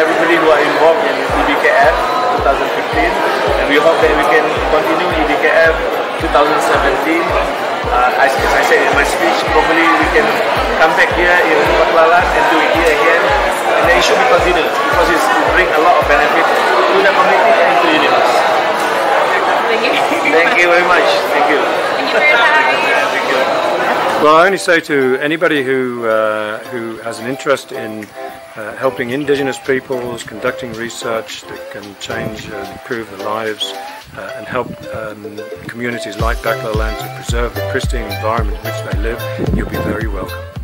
everybody who are involved in EBKF 2015, and we hope that we can continue EBKF 2017. As I said in my speech, hopefully we can come back here in Baklalan and do it here again, and then it should be continued because it brings a lot of benefit to the community and to universe. Thank you very much. Thank you. Thank you very much. Thank you. Well, I only say to anybody who has an interest in helping indigenous peoples, conducting research that can change and improve the lives and help communities like Baklalan to preserve the pristine environment in which they live, you'll be very welcome.